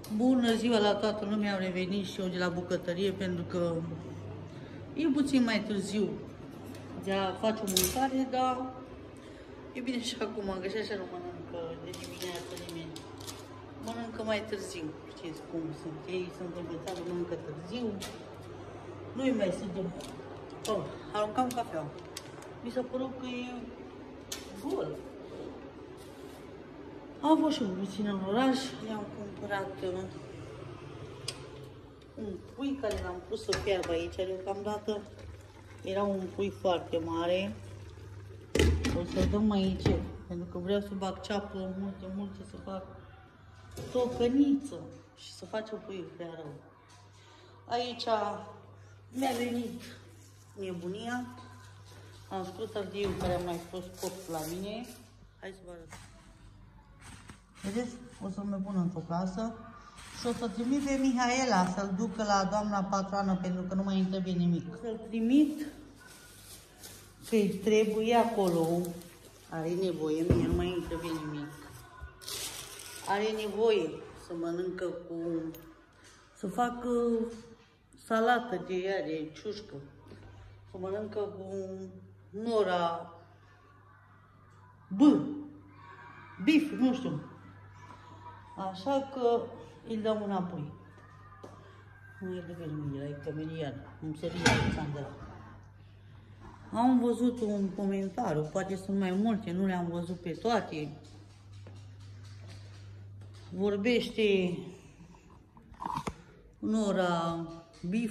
Bună ziua la toată lumea, am revenit și eu de la bucătărie pentru că e puțin mai târziu de a face o mâncare, dar e bine și acum, că și așa nu mănâncă de dimineață nimeni. Mănâncă mai târziu, știți cum sunt ei, sunt învățați, mănâncă târziu. Nu-i mai suntem. Oh, aruncam cafea. Mi s-a părut că e gol. Am fost și puțin în oraș, le-am cumpărat un pui care l-am pus să fiarbă aici deocamdată. Era un pui foarte mare. O să-l dăm aici, pentru că vreau să bag ceapă multe, să fac tocăniță și să facem puiul prea rău. Aici mi-a venit nebunia. Am scos ardeiul care am mai fost copt la mine. Hai să vă arăt. Vedeți? O să mă pun într-o casă și o să trimit pe Mihaela să-l ducă la doamna patronă pentru că nu mai îmi trebuie nimic. Să-l trimit că-i trebuie acolo. Are nevoie, mie nu mai îmi trebuie nimic. Are nevoie să mănâncă cu... să facă salată de ea, de ciușcă. Să mănâncă cu nora... bif, nu știu. Așa că îl dăm înapoi. Nu e de vermile, e camelian. Îmi săria Alexandra. Am văzut un comentariu, poate sunt mai multe, nu le-am văzut pe toate. Vorbește nora bif.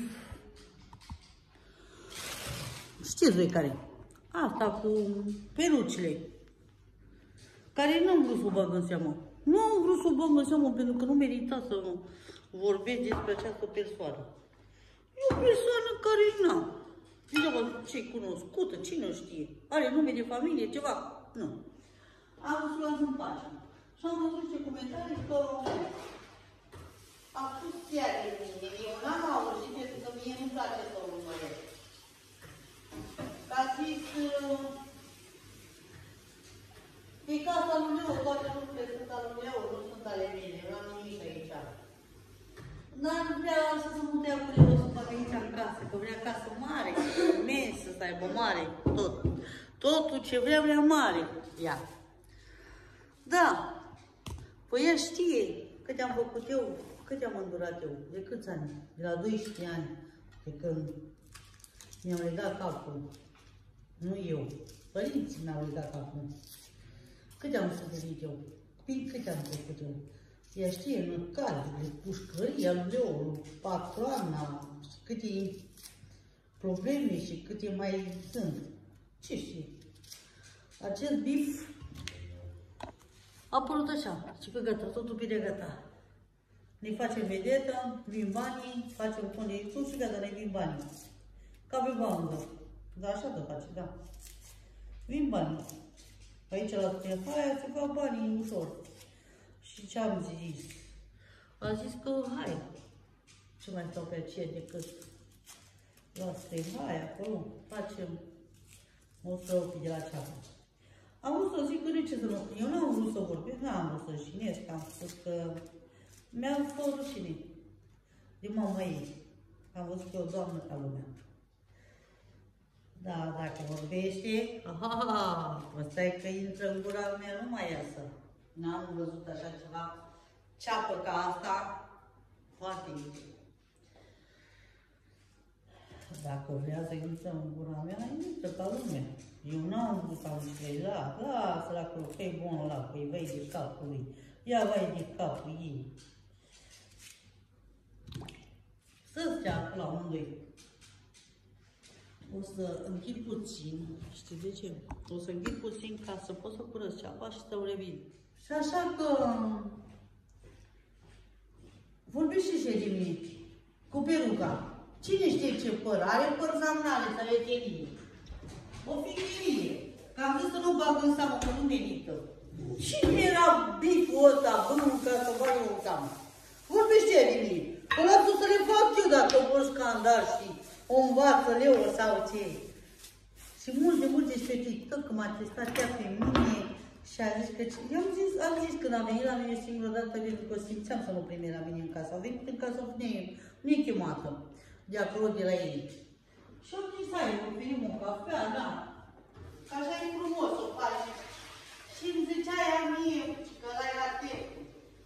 Știți voi care? Asta cu perucile. Care nu am vrut să o bag în seamă. Nu am vrut să o bag în seamă pentru că nu merita să vorbesc despre această persoană. E o persoană care n-a. Ce-i cunoscută, cine știe. Are nume de familie, ceva. Nu. Am vrut să las în pace. Și am văzut ce comentarii că a spus chiar de mine. Eu n-am auzit pentru că mie nu-mi place să o urmăresc. Ca zis... E casa lui Leo, toate lucrurile sunt ale lui Leo, nu sunt ale mele, nu am nimic aici. N-ar vrea să se mute cu Leo să facă aici în casă, că vrea casă mare, imensă, să aibă mare, tot. Totul ce vrea mare, ia. Da, păi ea știe cât am făcut eu, cât am îndurat eu, de câți ani? De la 12 ani, de când mi-am legat capul, nu eu, părinții mi-au legat capul. Cât am suferit eu? Cât am făcut eu? Ea știe năcalile, pușcăria lui Leo, patroana, câte probleme și câte mai sunt. Ce știe? Acest bif a apărut așa, și că gata, totul bine gata. Ne facem vedetă, vin banii, facem fond de YouTube și gata, ne vin banii. Ca pe bandă. Dar așa te face, da. Vin banii. Aici la Telefaia se fac banii ușor. Și ce am zis? A zis că hai. Ce mai stau pe aceea decât la Telefaia, acolo. Facem 108 de la ceapă. Am vrut să zic că de ce să nu... Eu nu am vrut să vorbesc, n-am vrut să șinesc. Am spus că mi-am fost rușine de mama ei. Am văzut că e o doamnă ca lumea. Da, dacă vorbește, stai că intră în gura mea, nu mai iasă. N-am văzut așa ceva, ceapă ca asta, foarte mică. Dacă vrea să intră în gura mea, intră ca lumea. Eu n-am vrut am zis, lasă-l acolo, că e bun ăla, că-i vai de capul lui. Ia vai de capul ei. Să stea acolo amândoi. O să închid puțin, știi de ce? O să închid puțin ca să pot să curăț ceapa și să o revin. Și așa că vorbește și de mine cu peruca. Cine știe ce păr? Are păr sau nu are, să are chelie. O fi chelie. Că am zis să nu bag în seamă, că nu merită. Cine era biful ăsta, bânul, ca să bag în seamă? Vorbește de mine. Că lasă să le fac eu dacă vor scandal și o învață Leo sau ce. Și multe și pe TikTok că m-a testat ea pe mine, Și a zis că... Eu am zis când a venit la mine singură dată, pentru că simțeam să nu primi la mine în casă. A venit în casă nechemată, de acolo, de la ei. Și am zis, hai, venim o cafea, da. Că așa e frumos să faci. Și îmi zicea ea mie, că ăla era tepul.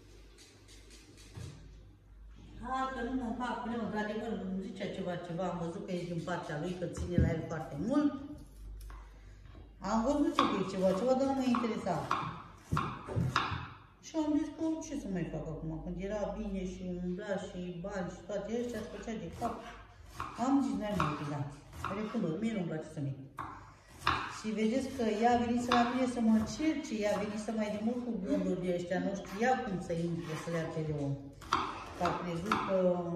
Că nu mă fac până, într-adevăr, îmi zicea ceva, am văzut că e din partea lui, că ține la el foarte mult. Am văzut că e ceva, dar nu mă interesa. Și am zis că ce să mai fac acum, când era bine și umbla și bani și toate astea, se făcea de cap. Am zis, n-ai mai utilizat. Recunosc, mie nu-mi place să mint. Și vedeți că ea a venit la mine să mă încerce, ea a venit să mai de mult cu gânduri de ăștia, nu știa cum să intre, să le ia Leon. Că a crezut că...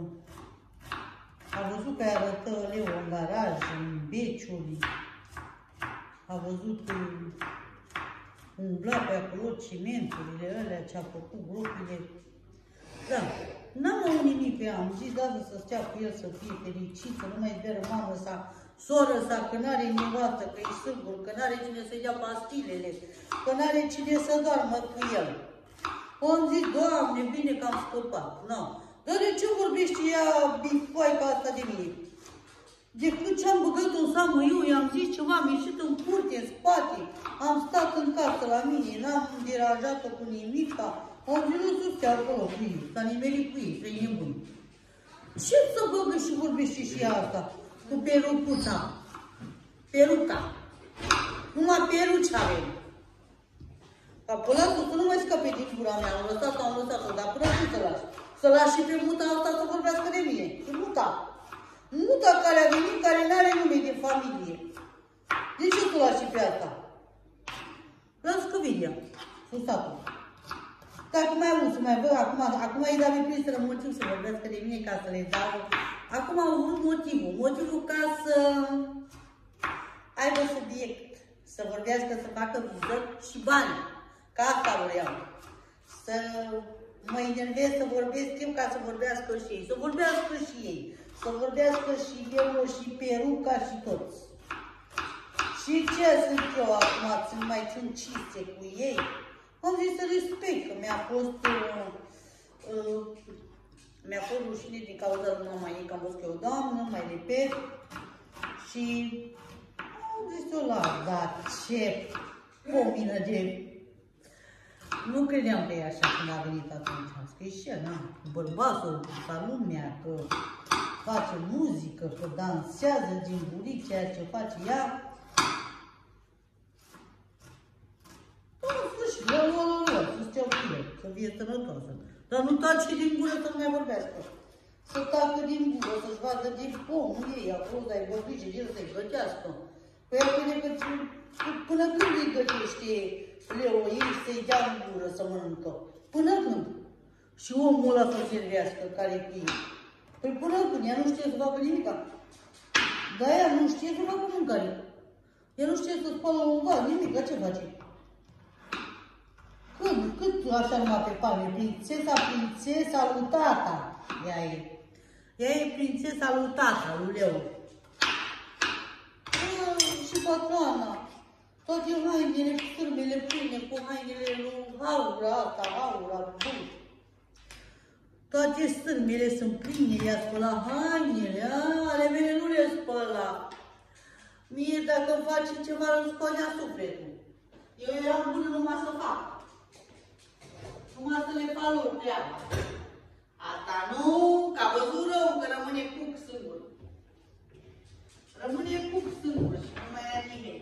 A văzut că îi arătă Leo în garaj, în beciuri. A văzut că umbla pe acolo cimenturile alea, ce-a făcut gropile. Da, n-am avut nimic pe ea, am zis, lasă să stea cu el, să fie fericit, să nu mai zberă mamă sa, soră sa, că n-are nevastă, că e singur, că n-are cine să-i dea pastilele, că n-are cine să doarmă cu el. Am zis, Doamne, bine că am scăpat. No. Dar de ce vorbește ea bifoaica asta de mine? De cât ce am băgat în seamă eu, i-am zis ceva, am ieșit în curte, în spate, am stat în casă la mine, n-am deranjat-o cu nimica, am zis să stea acolo cu ei, s-a nimerit cu ei, să-i nebun. Ce să băgă și vorbește și ea asta? Cu perucuța. Peruca. Numai peruci avem. Ca până la să nu mai scape din gura mea, am lăsat-o, dar până când să lași? Să lași și pe muta asta să vorbească de mine. E muta. Muta care a venit, care n-are nume de familie. De ce să lași și pe asta? Las că vine ea, susatul. Dacă mai am să mai văd, acum e dat pe să motiv să vorbească de mine ca să le dau. Acum au vrut motivul ca să aibă subiect, să vorbească, să facă viză și bani. Ca asta vreau. Să mă enervez să vorbesc eu ca să vorbească și ei. Să vorbească și ei. Să vorbească și eu și peruca și toți. Și ce sunt eu acum? Să nu mai țin cinste cu ei? Am zis să respect, că mi-a fost rușine din cauza lui mama ei, că am văzut că e o doamnă, mai repet. Și am zis eu la, dar ce pomină de... Nu credeam că e așa când a venit atunci. Am scris și el, na, bărbatul, ca lumea, că face muzică, că dansează din buric, ceea ce face ea. Să stea cu el, să fie sănătoasă. Dar nu taci din gură să nu mai vorbească. Să tacă din gură, să-și vadă din pomul ei, acolo, dar ai vorbit și el să-i gătească. Păi până când îi gătește Leo ei să-i dea în gură să mănâncă? Până când? Și omul ăla să servească care e cu ei. Păi până când? Ea nu știe să facă nimica. Dar ea nu știe să facă mâncare. Ea nu știe să spală un vas, nimic, ce face? Cât așa numai pe palme? Prințesa lui tata. Ea e. Ea e prințesa lui tata, lui Leo. Și patroana. Toate hainele, cârbele pline cu hainele lui Aura asta, Aura, bun. Toate stârmele sunt pline, i-a spălat hainele, ale mele nu le spăla. Mie dacă îmi face ceva, îmi scoalea sufletul. Eu eram bună numai să fac. Numai să le fac lor treaba. Asta nu, că a văzut rău, că rămâne cuc singur. Rămâne cuc singur și nu mai ia nimeni.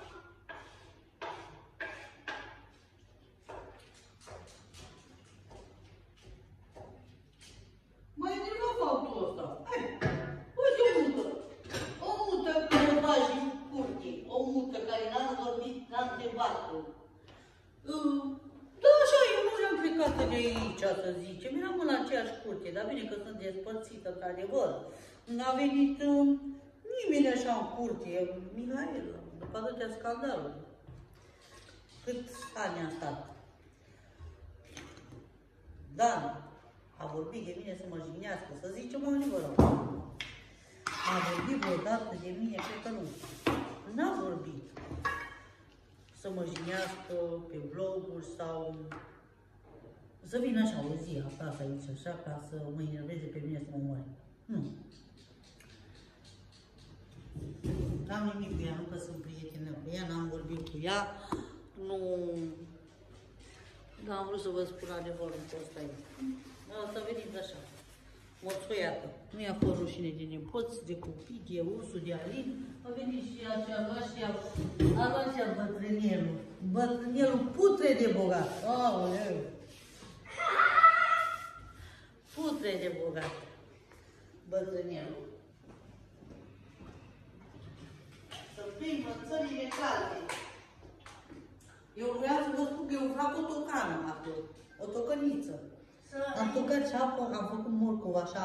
Mai enerva faptul ăsta. Uite o mută. O mută care o bagi în curte. O mută care n-a vorbit, n-a întrebat-o. Da, așa, eu nu eram plecată de aici, să zicem. Eram în aceeași curte, dar bine că sunt despărțită, într-adevăr. N-a venit nimeni așa în curte. Mihail, după atâtea scandaluri. Cât ani a stat? Dan a vorbit de mine să mă jignească, să zicem o adevără. A vorbit vreodată de mine, cred că nu. N-a vorbit. să mă jignească pe vloguri sau să vină așa o zi acasă aici, așa, ca să mă enerveze pe mine să mă omoare. Nu. N-am nimic cu ea, nu că sunt prietenă cu ea, n-am vorbit cu ea, nu... Dar am vrut să vă spun adevărul că ăsta e. Asta a venit așa, moțoiată. Nu i-a fost rușine de nepoți, de copii, de ursul, de Alin. A venit și ea și a luat și ea bătrânelul. Bătrânelul putre de bogat. Aoleu! Putre de bogat. Bătrânelul. Să plimbă în țările calde. Eu vreau să vă spun că eu fac o tocană acolo, o tocăniță. Am tocat ceapă, am făcut morcov așa,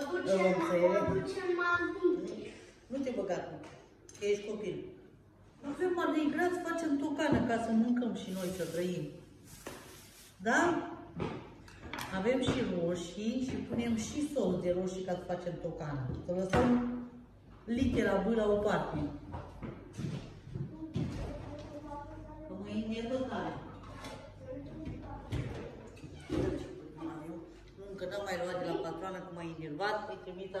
nu te băga tu, că ești copil. Avem ardei grați, facem tocană ca să mâncăm și noi, să trăim. Da? Avem și roșii și punem și sos de roșii ca să facem tocană. Să lăsăm litera B la o parte. E tot tare. Încă n-am mai luat de la patroană că m-a enervat, îi trimit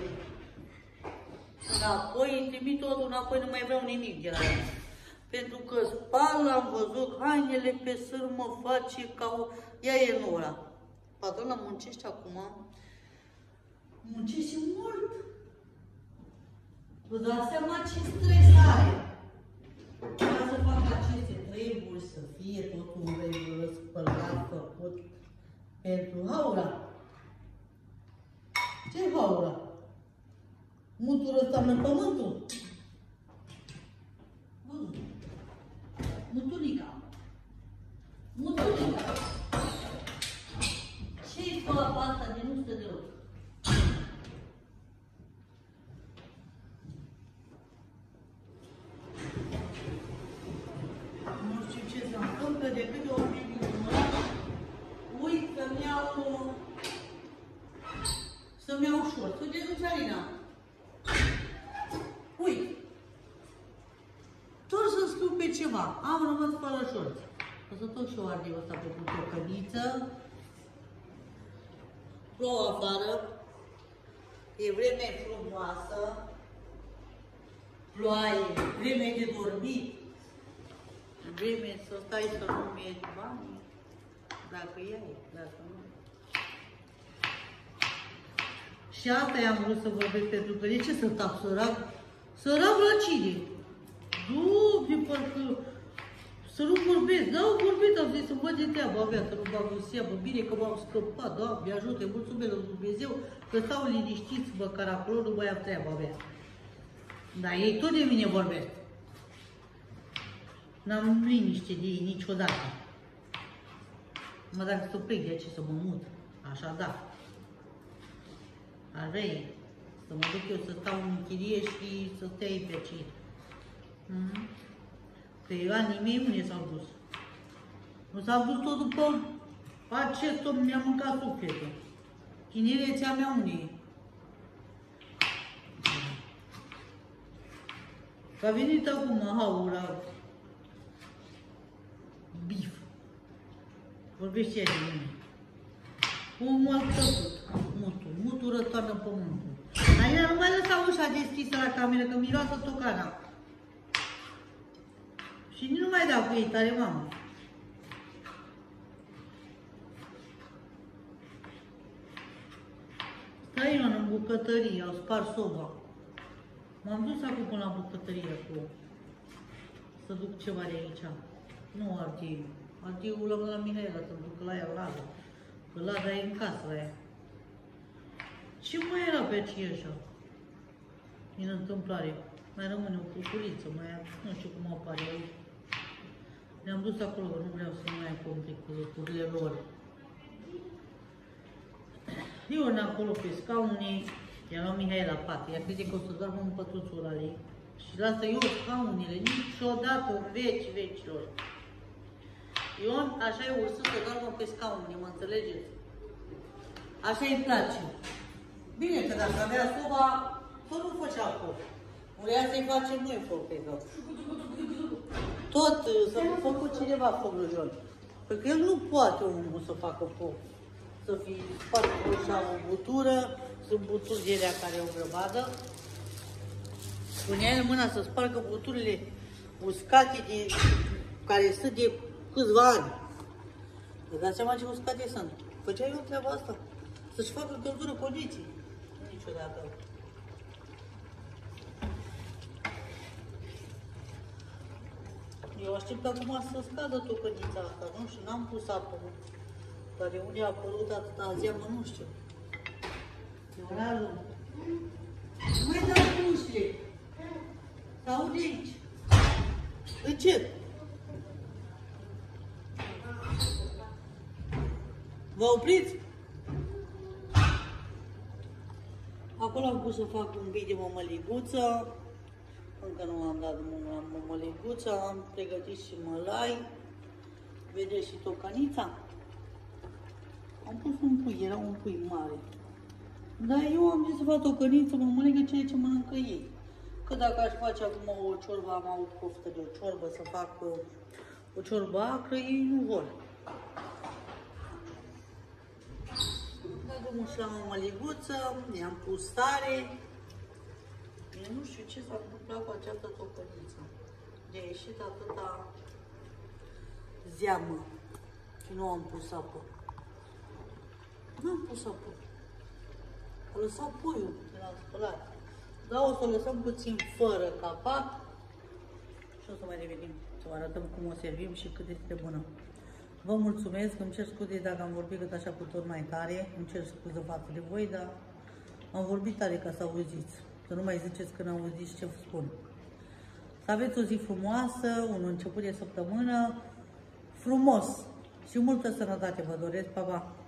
înapoi, îi trimit totul înapoi, nu mai vreau nimic de la ea. Pentru că spal, am văzut hainele pe sârmă, face ca o... Ea e Nora. Patroana muncește acum. Muncește mult. Vă dați seama ce stres are. Ca să fac aceste treburi, să fie totul în regulă, spălat, făcut pentru haura. Ce haura? Mutul ăsta în pământul? Mutulica. Mutulica. Ce-i toată asta de nu stă deloc? De câte ori vin din oraș, uit să-mi iau șort. Să te duci, Alina. Uit. Tot să scriu pe ceva. Am rămas fără șort. O să tot și o ardeu ăsta pe tocăniță. Plouă afară. E vreme frumoasă. Ploaie. Vreme de dormit. Vreme să stai să nu mergi bani, dacă ai, dacă nu. Și asta i-am vrut să vorbesc, pentru că de ce să tac sărac? Sărac la cine? De parcă să nu vorbesc, da, au vorbit, am zis să văd de treaba avea, să nu bag în seamă, bine că m-am scăpat, Doamne, ajute, mulțumesc lui Dumnezeu, că stau liniștiți, măcar acolo, nu mai am treaba avea. Dar ei tot de mine vorbesc. N-am liniște de ei niciodată. Mă, dacă să plec, de ce să mă mut? Așa, da. Ar vrea să mă duc eu să stau în chirie și să stea ei pe aici. Pe anii mei unde s-au dus? Nu s-au dus tot după acest om, mi-a mâncat sufletul. Chinerețea mea unde e? Că a venit acum haura bif. Vorbește ea de mine. Omul a tăcut. Mutul rătoarnă pământul. Alina, nu mai lăsa ușa deschisă la cameră, că miroasă tocana. Și nu mai dau cu ei tare, mamă. Stai Ion în bucătărie, au spart soba. M-am dus acum până la bucătărie acolo. Să duc ceva de aici. Nu ardeiul. Ardeiul l-am la Mihaela, să-l duc la ea, Lada. Că Lada e în casă la ea. Ce mai era pe aceea așa? Din întâmplare. Mai rămâne o cucuriță, mai nu știu cum apare aici. Ne-am dus acolo, că nu vreau să nu mai complic cu lucrurile lor. Ion acolo pe scaune, i-a luat Mihaela pat. Ea crede că o să doarmă în pătuțul ăla ei. Și lasă eu scaunele, niciodată în vecilor. Ion, așa e ursut să doarmă pe scaune, mă înțelegeți? Așa îi place. Bine că dacă avea soba, tot nu făcea foc. Vrea să-i facem noi foc pe cap. Tot să nu facă cineva foc John. Pentru că el nu poate omul să facă foc. Să fie spart așa o butură, sunt buturi de alea care au grămadă. Punea el mâna să spargă buturile uscate care sunt de câțiva ani. Vă dați seama ce uscate sunt? Făcea eu treaba asta. Să-și facă căldură condiții. Niciodată. Eu aștept acum să scadă tocănița asta, nu? Și n-am pus apă. Dar de unde a apărut atâta zeamă, nu știu. Ionaru, nu mai dau cu ușile. S-aude aici. Încet. Vă opriți? Acolo am pus să fac un pic de mămăliguță. Încă nu am dat la mămăliguță. Am pregătit și mălai. Vedeți și tocănița? Am pus un pui, era un pui mare. Dar eu am zis să fac tocăniță, mămăligă, ceea ce mănâncă ei. Că dacă aș face acum o ciorbă, am avut poftă de o ciorbă, să fac o ciorbă acră, ei nu vor. Dăm drumul și la mămăliguță, i-am pus sare. Eu nu știu ce s-a întâmplat cu această tocăniță. De-a ieșit atâta zeamă și nu am pus apă. Nu am pus apă. A lăsat puiul de la spălat. Dar o să o lăsăm puțin fără capac și o să mai revenim să vă arătăm cum o servim și cât este de bună. Vă mulțumesc, îmi cer scuze dacă am vorbit cât așa cu tot mai tare, îmi cer scuze față de voi, dar am vorbit tare ca să auziți. Să nu mai ziceți că n-auziți ce vă spun. Să aveți o zi frumoasă, un început de săptămână frumos și multă sănătate vă doresc, pa, pa!